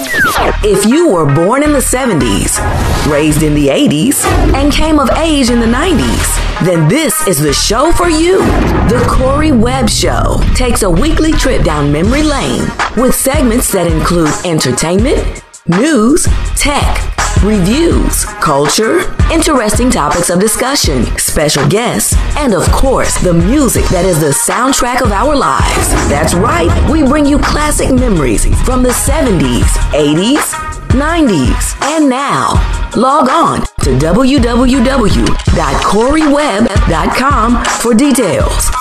If you were born in the 70s, raised in the 80s, and came of age in the 90s, then this is the show for you. The Corey Webb Show takes a weekly trip down memory lane with segments that include entertainment, news, tech, reviews, culture, interesting topics of discussion, special guests, and of course, the music that is the soundtrack of our lives. That's right, we bring you classic memories from the 70s, 80s, 90s, and now. Log on to www.corywebb.com for details.